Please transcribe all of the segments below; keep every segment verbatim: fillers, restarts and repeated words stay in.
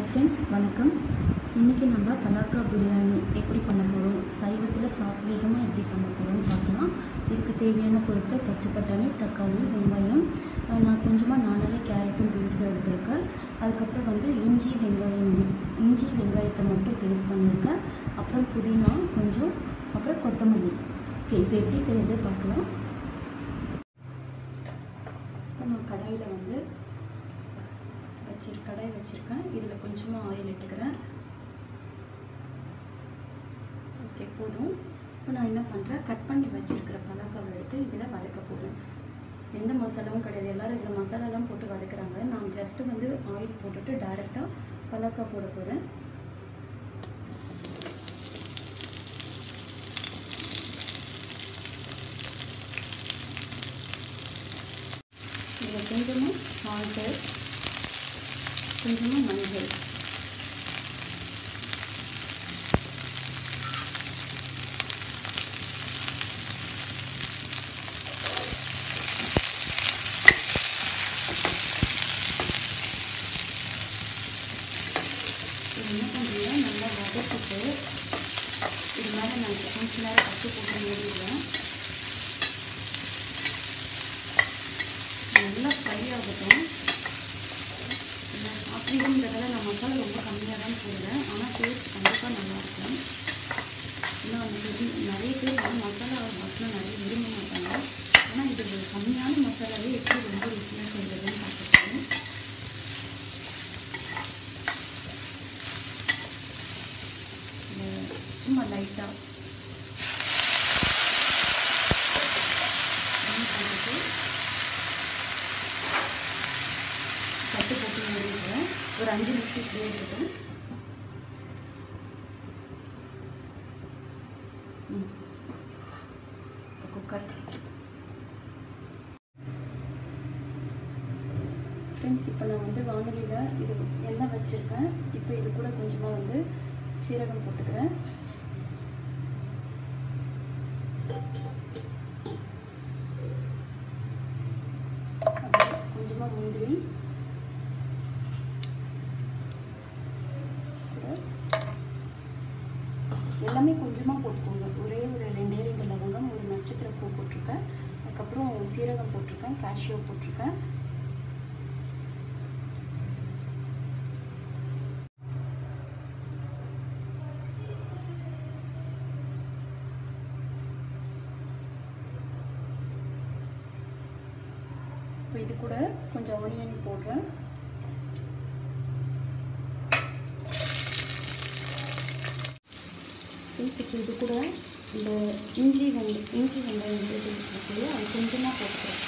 Friends வணக்கம். இன்றைக்கி நம்ம பலாக்கா பிரியாணி எப்படி பண்ண போகிறோம், சைவத்தில் சாத்வீகமாக எப்படி பண்ண போகிறோம்னு பார்க்கலாம். இதுக்கு தேவையான பொருட்கள் பச்சை பட்டாணி, தக்காளி, வெங்காயம், நான் கொஞ்சமாக நானாவே கேரட்டும் பீன்ஸும் எடுத்திருக்கேன். அதுக்கப்புறம் வந்து இஞ்சி வெங்காயம் இஞ்சி வெங்காயத்தை மட்டும் பேஸ்ட் பண்ணியிருக்கேன். அப்புறம் புதினா கொஞ்சம், அப்புறம் கொத்தமல்லி. ஓகே, இப்போ எப்படி செய்யறது பார்க்கலாம். இப்போ நான் கடாயில் வந்து வச்சிரு கடாய் வச்சுருக்கேன். இதில் கொஞ்சமாக ஆயில் இட்டுக்கிறேன். ஓகே, போதும். இப்போ நான் என்ன பண்ணுறேன், கட் பண்ணி வச்சுருக்கிற பலாக்காவை எடுத்து இதில் வதக்க போகிறேன். எந்த மசாலாவும் கிடையாது, எல்லோரும் இதில் மசாலாலாம் போட்டு வதக்குறாங்க. நான் ஜஸ்ட்டு வந்து ஆயில் போட்டுட்டு டைரெக்டாக பலாக்கா போட போகிறேன். இதில் கொஞ்சமாக சால்ட்டு, கொஞ்சமாக மஞ்சள், இது என்ன பண்ணுறீங்க, நல்லா வதக்கிட்டு இது மாதிரி நான் கொஞ்சம் நேரம் கட்டு போட்டு மூடிடுவேன். நல்லா ஃப்ரை ஆகட்டும். சாப்பிடுங்கிறதால நான் மசாலா ரொம்ப கம்மியாக தான் போடுவேன், ஆனால் டேஸ்ட் கண்டிப்பாக நல்லாயிருக்கும். இன்னும் வந்து நிறைய பேர் வந்து மசாலா மசாலா நிறைய விரும்ப மாட்டாங்க. ஆனால் இது கம்மியான மசாலாவே எப்படி ரொம்ப ருசியாக செய்கிறதுன்னு பார்த்துருக்கோம். சும்மா லைட்டாக பண்ணிட்டு கட்டு போட்டு மூடிடுவேன். ஒரு அஞ்சு நிமிஷம் இப்படியே இருக்கட்டும். குக்கர் ஃப்ரெண்ட்ஸ், இப்போ நான் வந்து வானலியில் இது எண்ணெய் வச்சுருக்கேன். இப்போ இது கூட கொஞ்சமாக வந்து சீரகம் போட்டுக்கிறேன். கொஞ்சமாக முந்திரி, எல்லாமே கொஞ்சமாக போட்டுக்கோங்க. ஒரே ஒரு ரெண்டே ரெண்டு லவங்கம், ஒரு நட்சத்திர பூ போட்டிருக்கேன். அதுக்கப்புறம் சீரகம் போட்டிருக்கேன், கேஷ்யூ போட்டிருக்கேன். இப்போ இது கூட கொஞ்சம் ஆனியன் போடுறேன். இப்போ இது கூட இந்த இஞ்சி வெங்காயம் இஞ்சி வெங்காயம் இருக்குது, அது கொஞ்சமாக போட்டுக்கிறேன்.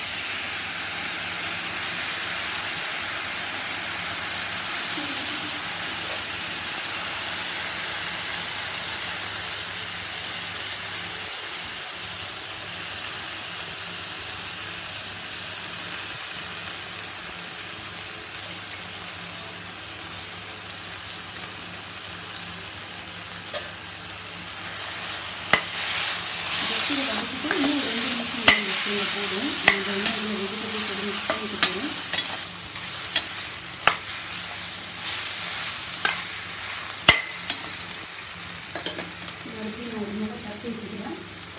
இதை வதக்கிட்டு இன்னும் ரெண்டு நிமிஷம் வச்சுங்க போதும். இந்த இன்னும் வெஜிடபிள்ஸ் எதுவும் மிக்ஸ் பண்ணிட்டு போகிறேன். மறுபடியும் நான் ஒரு நேரம் தட்டி வச்சுக்கிறேன்.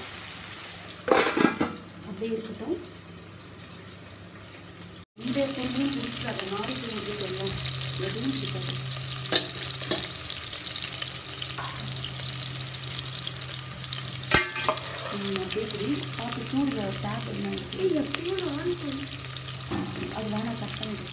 அப்படியே இருக்கட்டும். இந்த பொருளும் பிடிக்காது, நாரி பொருள் எல்லாம் எதுவும் பிடிக்காது. அப்படியே இப்படி பார்த்துட்டும் இந்த டேப் என்ன அது வேணாம், கட் பண்ணிடு.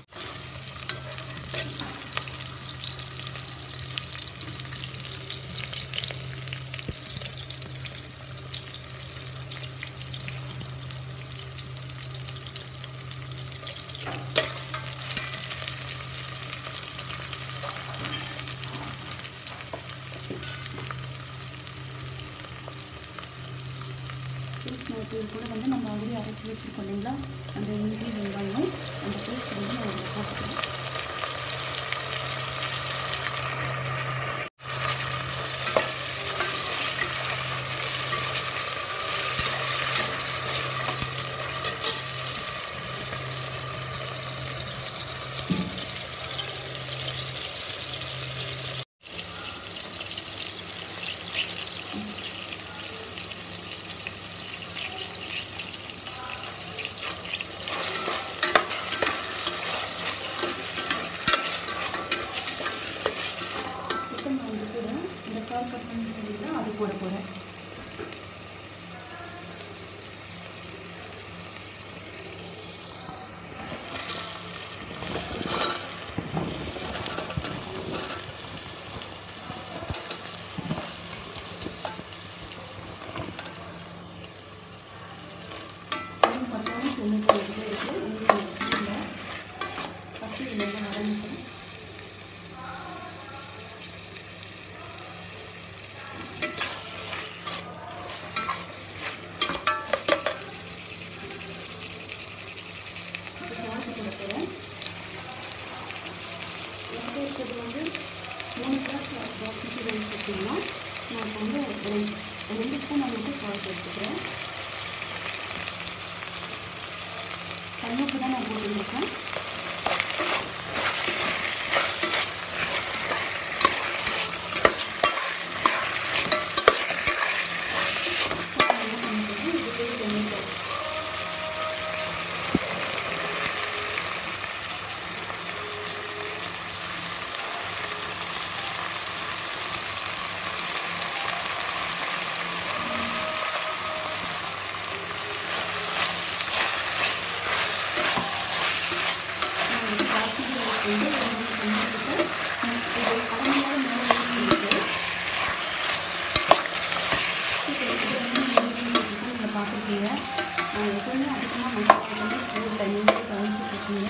இது கூட வந்து நம்ம ஆல்ரெடி அரைச்சி வச்சுருக்கோம் இல்லைங்களா, அந்த இஞ்சி வெங்காயம் அந்த பேஸ்ட் வந்து நான் அதில் போட்டுக்கிறேன். போட போகிறேன். இருக்கிறது வந்து மூணு கிளாஸ் பாஸ்மதி ரைஸ் எடுத்திங்கன்னா நான் இப்போ வந்து ரெண்டு ரெண்டு ஸ்பூன் அளவுக்கு சால்ட் எடுத்துக்கிறேன். கல்லுப்பு தான் நான் போட்டுருக்கேன். பார்த்துருக்கீங்க எப்பவுமே அதிகமாக மசாலா வந்து தண்ணியில் கவனிச்சுட்ருக்கீங்க.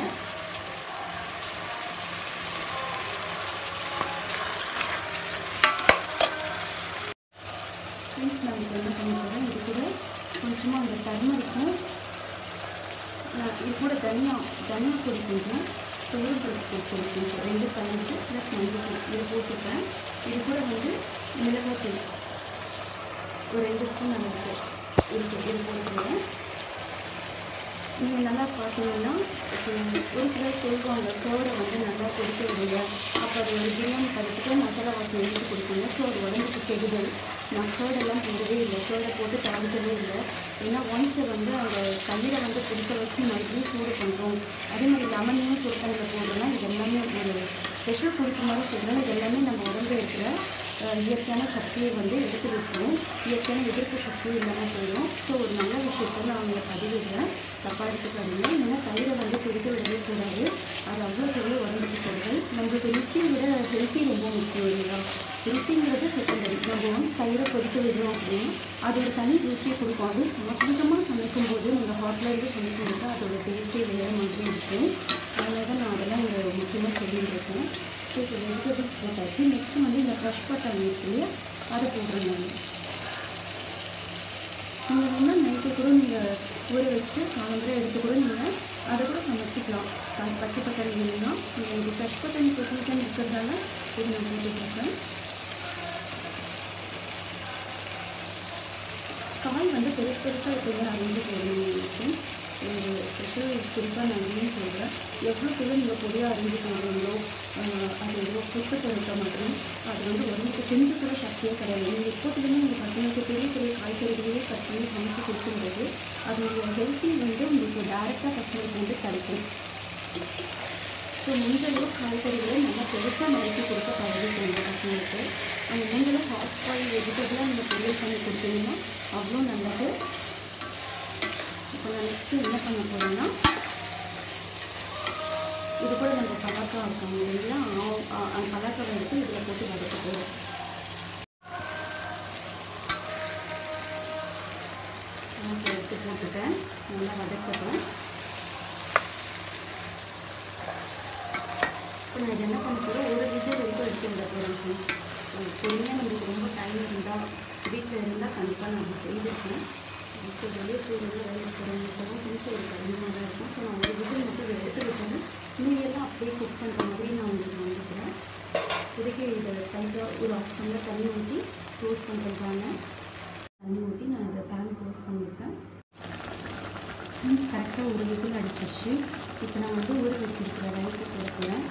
ஃப்ரெண்ட்ஸ் நான் இப்போ என்ன பண்ண போகிறேன், இது கூட கொஞ்சமாக அந்த டர்மரிக்கும் இது கூட தனியா தனியா பொடி கொஞ்சம் சோறுபருப்பு பொடி கொஞ்சம் ரெண்டு கலந்து ப்ளஸ் மஞ்சள் பொடி இதை போட்டுப்பேன். இது கூட வந்து மிளகாத்தூள் ஒரு ரெண்டு ஸ்பூன் அளவுக்கு இருக்குது இது போட்டுருவேன். நீங்கள் நல்லா பார்த்தீங்கன்னா இப்போ ஒரு சிலர் சொல்லுவாங்க சோறை வந்து நல்லா கொதிக்க விடுங்க, அப்போ அது ஒரு பிரியாணி பதத்துக்கு மசாலா வாசனை எடுத்து கொடுப்பாங்க. ஸோ அது உடம்புக்கு கெடுதல். நான் சோடெல்லாம் போடவே இல்லை, சோடை போட்டு தாழ்த்தவே இல்லை. ஏன்னா ஒன்ஸ் வந்து அந்த கல்லில் வந்து கொதிக்க வச்சு மறுபடியும் சூடு பண்ணுறோம். அதே மாதிரி லெமனையும் சூடுத்தண்ணில் போடுறோம்னா இது எல்லாமே ஒரு ஸ்பெஷல் கொடுக்க மாதிரி சொல்கிறேன். இது எல்லாமே நம்ம உடம்புல இருக்கிற இயற்கையான சக்தியை வந்து எடுத்து வைக்கணும். இயற்கையான எதிர்ப்பு சக்தியும் இல்லாமல் போயிடும். ஸோ ஒரு நல்ல விஷயத்த நான் அவங்களை பதிவிடுறேன், தப்பாக எடுத்துக்காதீங்க. ஏன்னா தயிரை வந்து கொதிக்க விடவே கூடாது, அது அவ்வளோ பெரிய உடம்புக்கு கெடுதல். நம்மளுக்கு ருசியை விட ஹெல்த்தி ரொம்ப முக்கியம் இல்லையா? ருசிங்கிறது செகண்டரி. நம்ம ஒன்ஸ் தயிரை கொதிக்க விடுறோம் அப்படின்னா அது ஒரு தனி ருசியை கொடுக்கும். அது சமத்துவமாக சமைக்கும்போது நீங்கள் ஹாட்டிலேருந்து சமைக்கும்போது அதோட டேஸ்ட்டே வேறு மாதிரி இருக்கும். அதனால தான் நான் அதெல்லாம் இங்கே முக்கியமாக சொல்லியிருக்கேன். ஸோ இப்போ வெஜிடபிள்ஸ் போட்டாச்சு. நெக்ஸ்ட்டு வந்து இந்த ஃப்ரெஷ் பட்டாணி இருக்கு, அதை போடுறேன். நீங்கள் வேணால் நைட்டு கூட நீங்கள் ஊற வச்சுட்டு காலம்பரம் எடுத்து கூட நீங்கள் அதை கூட சமைச்சிக்கலாம். பச்சை பட்டாணி வேணும்னா நீங்கள் எனக்கு ஃப்ரெஷ் பட்டாணி இப்போ சீசன் இருக்கிறதால இது நான் போட்டுருக்கேன். காய் வந்து பெருசு பெருசாக இருக்கிறத அரிஞ்சு போடணும் ஃப்ரெண்ட்ஸ். ஒரு ஸ்பெஷல் குறிப்பாக நான் என்னன்னு சொல்கிறேன், எவ்வளோ கூட நீங்கள் பொடியாக அரிஞ்சு போடுறீங்களோ அது எவ்வளோ குப்பத்தை இருக்க மாதிரி அது வந்து உடம்புக்கு கொஞ்சம் கூட சக்தியே கிடையாது. நீங்கள் எப்போதுலேயுமே உங்கள் பசங்களுக்கு பெரிய பெரிய காய்கறிகளையே கட் பண்ணி சமைச்சு கொடுக்கும்போது அதோடைய ஹெல்த்தி வந்து உங்களுக்கு டேரெக்டாக பசங்களுக்கு வந்து கிடைக்கும். ஸோ முடிஞ்சளவு காய்கறிகளை நல்லா பெருசாக நறுக்கி கொடுக்க பழகிக்கணும் பசங்களுக்கு. அந்த முடிஞ்சளவு ஹாட் பாயில் வெஜிடபிளாக நீங்கள் பொரியல் பண்ணி கொடுத்தீங்கன்னா அவ்வளோ நல்லது. இப்போ நான் நெக்ஸ்ட்டு என்ன பண்ண போகிறேன்னா, இது கூட நம்ம பலாக்கா இருக்காங்க இல்லையா, அந்த பலாக்காவை எடுத்து இதில் போட்டு வதக்க போகிறோம். பலாக்கா எடுத்து போட்டுட்டேன், நல்லா வதக்கட்டும். இப்போ நான் இது என்ன பண்ண போகிறேன், ஒரு விசில் வரைக்கும் எடுத்து விட போகிறேன். பொறுமையாக நம்மளுக்கு ரொம்ப டைம் இருந்தால் வீட்டில் இருந்தால் கண்டிப்பாக நம்ம செய்திருக்கேன். ஸோ வெளியே போய் வெளியே வேலை இருக்கிறவங்களுக்கெல்லாம் கொஞ்சம் ஒரு கடினமாக தான் இருக்கும். ஸோ நான் ஒரு விசில் மட்டும் எடுத்து விட்டேன். மீதியெல்லாம் அப்படியே குக் பண்ணுற மாதிரி நான் உங்களுக்கு வந்துக்கிறேன். இதுக்கு இதை டைட்டாக ஒரு ஆஃப் டம்ளர் தண்ணி ஊற்றி க்ளோஸ் பண்ணுறதுக்கான தண்ணி ஊற்றி நான் இதை பேன் க்ளோஸ் பண்ணியிருக்கேன். கரெக்டாக ஒரு விசில் அடிச்சிருச்சு. இப்போ நான் வந்து ஊற வச்சுருக்கிறேன் ரைஸை போடுறேன்.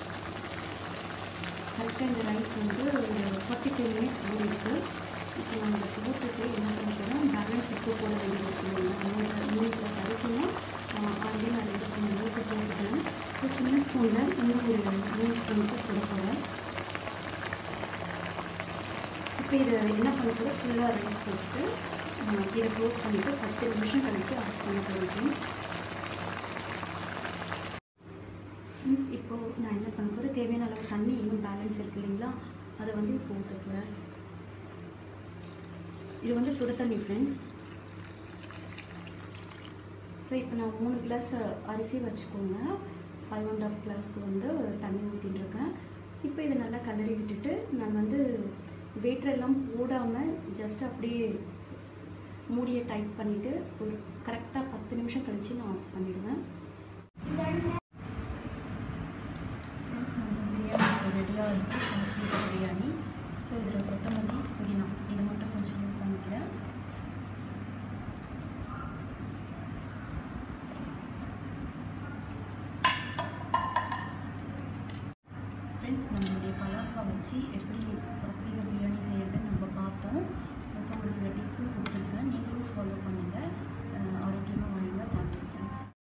கரெக்டாக இந்த ரைஸ் வந்து ஒரு ஃபார்ட்டி ஃபைவ் மினிட்ஸ் ஊறிருக்கு. இப்போ நான் இதை போட்டுட்டு என்ன பண்ணிக்கிறேன், பேலன்ஸ் உப்பு போட வேண்டியது இருக்குங்க. மூணு மூணு ப்ளஸ் அரிசியும் ஆல்ரெடி நான் ரெண்டு ஸ்பூன் அளவுக்கு போட்டுக்கிறேன். ஸோ சின்ன ஸ்பூனில் இன்னும் ஒரு மூணு ஸ்பூனுக்கு போட போகிறேன். இப்போ இதை என்ன பண்ண போகிறோம், ஃபுல்லாக ரைஸ் போட்டு இதை க்ளோஸ் பண்ணிவிட்டு பத்து நிமிஷம் கழித்து ஆஃப் பண்ண போகிறோம் ஃப்ரெண்ட்ஸ். ஃப்ரெண்ட்ஸ் இப்போது நான் என்ன பண்ண போகிறேன், தேவையான அளவு தண்ணி இன்னும் பேலன்ஸ் இருக்குது இல்லைங்களா, அதை வந்து இப்போ ஊற்ற போகிறேன். இது வந்து சுட தண்ணி ஃப்ரெண்ட்ஸ். ஸோ இப்போ நான் மூணு கிளாஸ் அரிசி வச்சுக்கோங்க, ஃபைவ் அண்ட் ஆஃப் கிளாஸ்க்கு வந்து தண்ணி ஊற்றிட்டுருக்கேன். இப்போ இதை நல்லா கலரி விட்டுட்டு நான் வந்து வெயிட்டரெல்லாம் போடாமல் ஜஸ்ட் அப்படியே மூடியை டைட் பண்ணிவிட்டு ஒரு கரெக்டாக பத்து நிமிஷம் கழித்து நான் ஆஃப் பண்ணிவிடுவேன். ஃப்ரெண்ட்ஸ் நம்ம பிரியாணி ரெடியாக இருக்குது, சாப்பிட்டு பிரியாணி. ஸோ இதில் கொத்தமல்லி புதினா இதை மட்டும் கொஞ்சம் யூஸ் பண்ணிக்கிறேன். ஃப்ரெண்ட்ஸ் நம்மளுடைய பலாக்கா வச்சு எப்படி சாப்பிட்டு